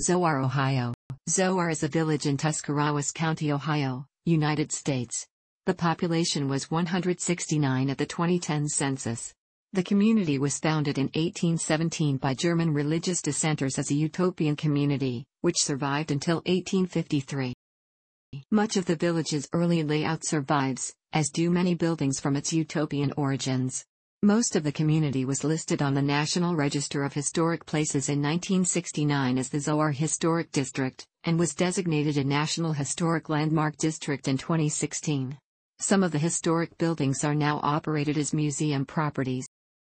Zoar, Ohio. Zoar is a village in Tuscarawas County, Ohio, United States. The population was 169 at the 2010 census. The community was founded in 1817 by German religious dissenters as a utopian community, which survived until 1853. Much of the village's early layout survives, as do many buildings from its utopian origins. Most of the community was listed on the National Register of Historic Places in 1969 as the Zoar Historic District, and was designated a National Historic Landmark District in 2016. Some of the historic buildings are now operated as museum properties.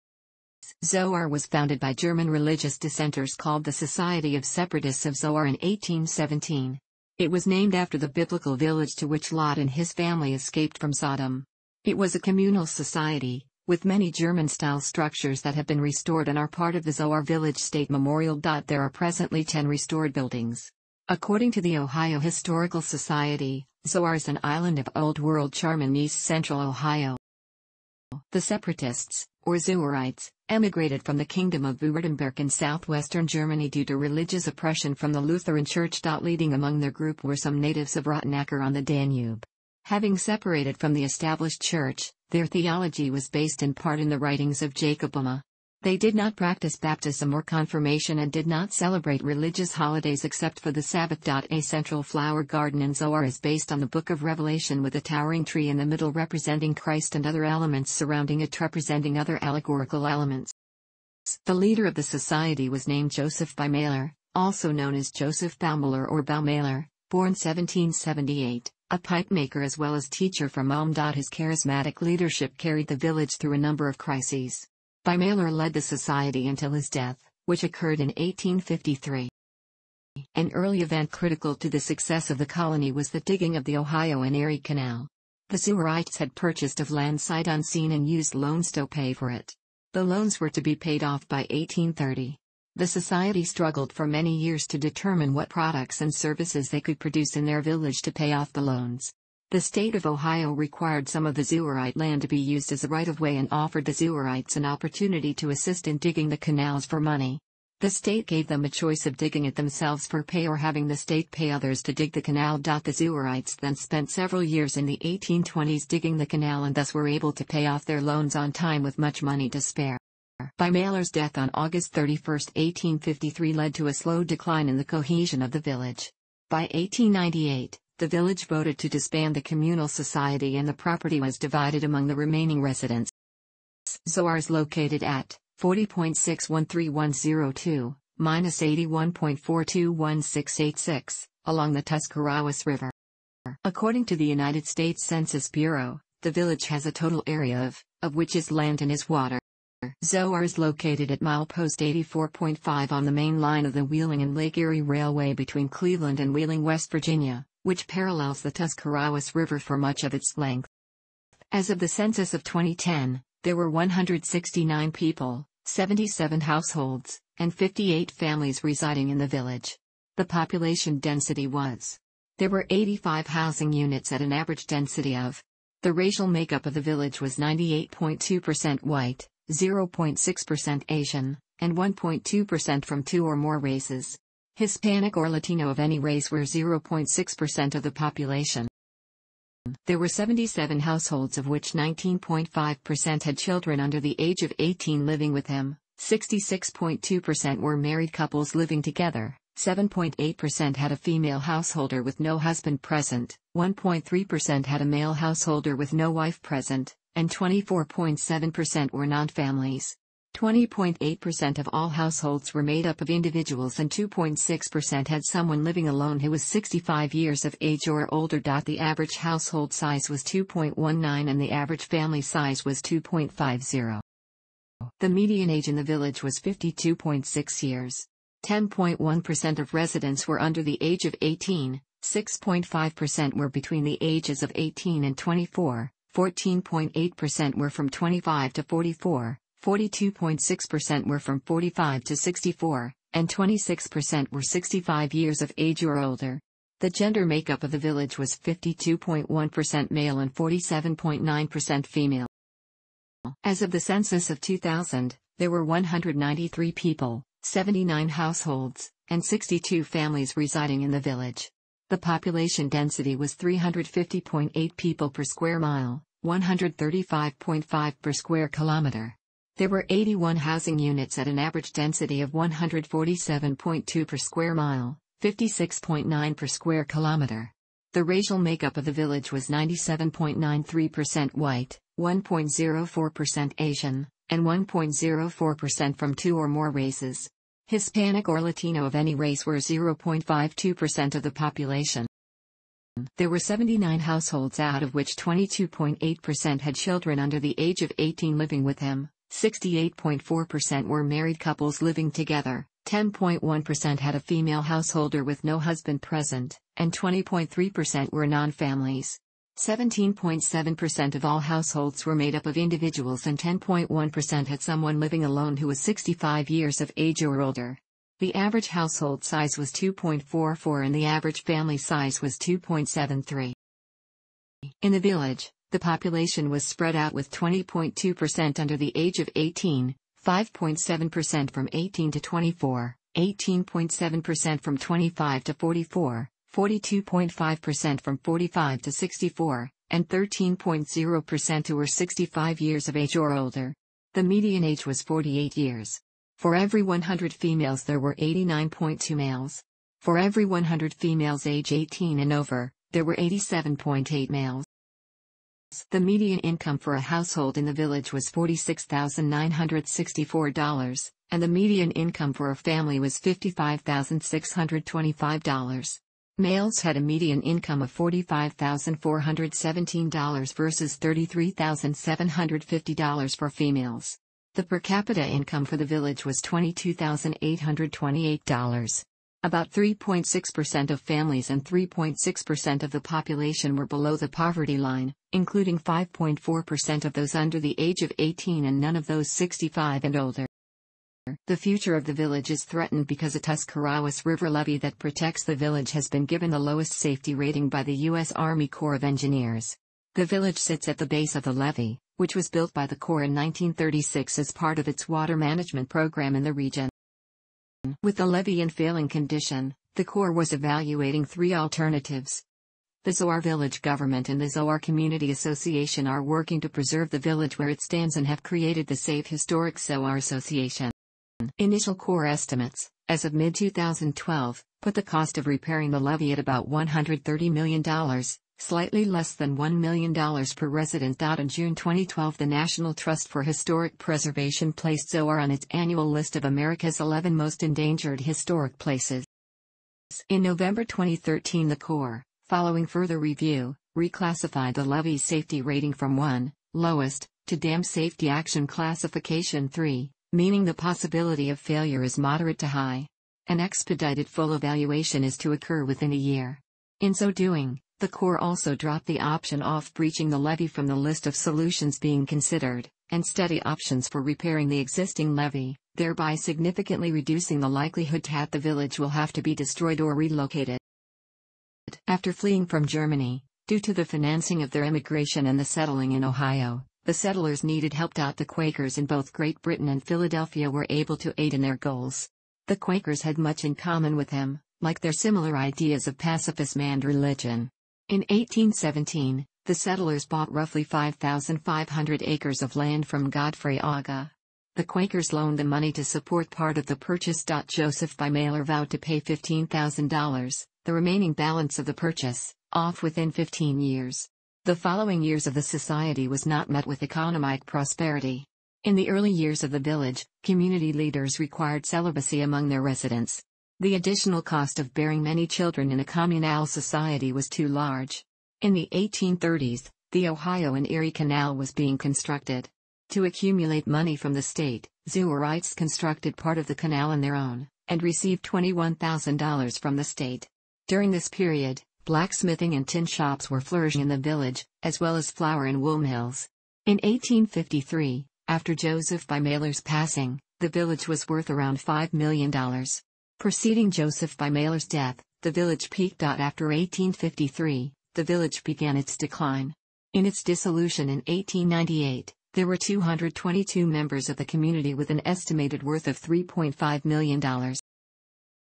Zoar was founded by German religious dissenters called the Society of Separatists of Zoar in 1817. It was named after the biblical village to which Lot and his family escaped from Sodom. It was a communal society, with many German-style structures that have been restored and are part of the Zoar Village State Memorial. There are presently 10 restored buildings. According to the Ohio Historical Society, Zoar is an island of Old World charm in east-central Ohio. The Separatists, or Zoarites, emigrated from the Kingdom of Württemberg in southwestern Germany due to religious oppression from the Lutheran Church. Leading among their group were some natives of Rottenacker on the Danube. Having separated from the established church, their theology was based in part in the writings of Jacob Boehme. They did not practice baptism or confirmation and did not celebrate religious holidays except for the Sabbath. A central flower garden in Zoar is based on the Book of Revelation, with a towering tree in the middle representing Christ and other elements surrounding it representing other allegorical elements. The leader of the society was named Joseph Baumeiler, also known as Joseph Baumeiler or Baumeiler, born 1778. A pipe maker as well as teacher from Ulm. His charismatic leadership carried the village through a number of crises. Baumeiler led the society until his death, which occurred in 1853. An early event critical to the success of the colony was the digging of the Ohio and Erie Canal. The Zoarites had purchased of land sight unseen and used loans to pay for it. The loans were to be paid off by 1830. The society struggled for many years to determine what products and services they could produce in their village to pay off the loans. The state of Ohio required some of the Zoarite land to be used as a right-of-way and offered the Zoarites an opportunity to assist in digging the canals for money. The state gave them a choice of digging it themselves for pay or having the state pay others to dig the canal. The Zoarites then spent several years in the 1820s digging the canal and thus were able to pay off their loans on time with much money to spare. Baumeiler's death on August 31, 1853 led to a slow decline in the cohesion of the village. By 1898, the village voted to disband the communal society and the property was divided among the remaining residents. Zoar is located at 40.613102, -81.421686, along the Tuscarawas River. According to the United States Census Bureau, the village has a total area of which is land and is water. Zoar is located at milepost 84.5 on the main line of the Wheeling and Lake Erie Railway between Cleveland and Wheeling, West Virginia, which parallels the Tuscarawas River for much of its length. As of the census of 2010, there were 169 people, 77 households, and 58 families residing in the village. The population density was. There were 85 housing units at an average density of. The racial makeup of the village was 98.2% white, 0.6% Asian, and 1.2% from two or more races. Hispanic or Latino of any race were 0.6% of the population. There were 77 households of which 19.5% had children under the age of 18 living with them, 66.2% were married couples living together, 7.8% had a female householder with no husband present, 1.3% had a male householder with no wife present, and 24.7% were non-families. 20.8% of all households were made up of individuals and 2.6% had someone living alone who was 65 years of age or older. The average household size was 2.19 and the average family size was 2.50. The median age in the village was 52.6 years. 10.1% of residents were under the age of 18, 6.5% were between the ages of 18 and 24, 14.8% were from 25 to 44, 42.6% were from 45 to 64, and 26% were 65 years of age or older. The gender makeup of the village was 52.1% male and 47.9% female. As of the census of 2000, there were 193 people, 79 households, and 62 families residing in the village. The population density was 350.8 people per square mile, 135.5 per square kilometer. There were 81 housing units at an average density of 147.2 per square mile, 56.9 per square kilometer. The racial makeup of the village was 97.93% white, 1.04% Asian, and 1.04% from two or more races. Hispanic or Latino of any race were 0.52% of the population. There were 79 households, out of which 22.8% had children under the age of 18 living with them, 68.4% were married couples living together, 10.1% had a female householder with no husband present, and 20.3% were non-families. 17.7% of all households were made up of individuals, and 10.1% had someone living alone who was 65 years of age or older. The average household size was 2.44 and the average family size was 2.73. In the village, the population was spread out with 20.2% under the age of 18, 5.7% from 18 to 24, 18.7% from 25 to 44, 42.5% from 45 to 64, and 13.0% who were 65 years of age or older. The median age was 48 years. For every 100 females there were 89.2 males. For every 100 females age 18 and over, there were 87.8 males. The median income for a household in the village was $46,964, and the median income for a family was $55,625. Males had a median income of $45,417 versus $33,750 for females. The per capita income for the village was $22,828. About 3.6% of families and 3.6% of the population were below the poverty line, including 5.4% of those under the age of 18 and none of those 65 and older. The future of the village is threatened because a Tuscarawas River levee that protects the village has been given the lowest safety rating by the U.S. Army Corps of Engineers. The village sits at the base of the levee, which was built by the Corps in 1936 as part of its water management program in the region. With the levee in failing condition, the Corps was evaluating three alternatives. The Zoar Village Government and the Zoar Community Association are working to preserve the village where it stands and have created the Safe Historic Zoar Association. Initial Corps estimates, as of mid-2012, put the cost of repairing the levee at about $130 million, slightly less than $1 million per resident. In June 2012, the National Trust for Historic Preservation placed Zoar on its annual list of America's 11 most endangered historic places. In November 2013, the Corps, following further review, reclassified the levee's safety rating from 1, lowest, to Dam Safety Action Classification 3, meaning the possibility of failure is moderate to high. An expedited full evaluation is to occur within a year. In so doing, the Corps also dropped the option of breaching the levee from the list of solutions being considered, and study options for repairing the existing levee, thereby significantly reducing the likelihood that the village will have to be destroyed or relocated. After fleeing from Germany, due to the financing of their immigration and the settling in Ohio, the settlers needed help. The Quakers in both Great Britain and Philadelphia were able to aid in their goals. The Quakers had much in common with them, like their similar ideas of pacifism and religion. In 1817, the settlers bought roughly 5,500 acres of land from Godfrey Aga. The Quakers loaned the money to support part of the purchase. Joseph by Mailer vowed to pay $15,000, the remaining balance of the purchase, off within 15 years. The following years of the society was not met with economic prosperity. In the early years of the village, community leaders required celibacy among their residents. The additional cost of bearing many children in a communal society was too large. In the 1830s, the Ohio and Erie Canal was being constructed. To accumulate money from the state, Zoarites constructed part of the canal on their own, and received $21,000 from the state. During this period, blacksmithing and tin shops were flourishing in the village, as well as flour and wool mills. In 1853, after Joseph by Mailer's passing, the village was worth around $5 million. Preceding Joseph by Mailer's death, the village peaked. After 1853, the village began its decline. In its dissolution in 1898, there were 222 members of the community with an estimated worth of $3.5 million.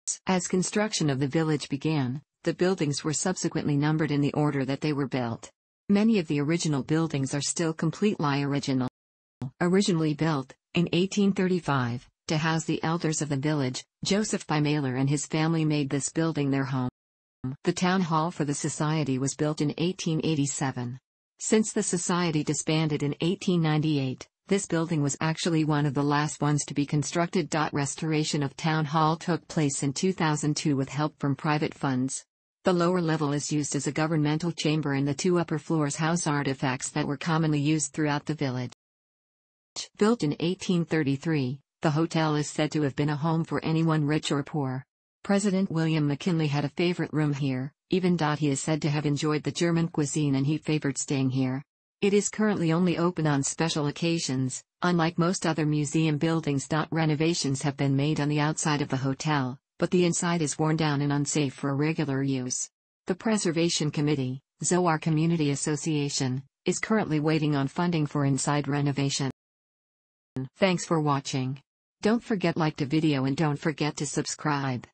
As construction of the village began, the buildings were subsequently numbered in the order that they were built. Many of the original buildings are still completely original. Originally built, in 1835, to house the elders of the village, Joseph Mailer and his family made this building their home. The town hall for the society was built in 1887. Since the society disbanded in 1898, this building was actually one of the last ones to be constructed. Restoration of town hall took place in 2002 with help from private funds. The lower level is used as a governmental chamber and the two upper floors house artifacts that were commonly used throughout the village. Built in 1833, the hotel is said to have been a home for anyone rich or poor. President William McKinley had a favorite room here, even. He is said to have enjoyed the German cuisine and he favored staying here. It is currently only open on special occasions, unlike most other museum buildings. Renovations have been made on the outside of the hotel, but the inside is worn down and unsafe for regular use. The Preservation Committee, Zoar Community Association, is currently waiting on funding for inside renovation. Thanks for watching. Don't forget to like the video and don't forget to subscribe.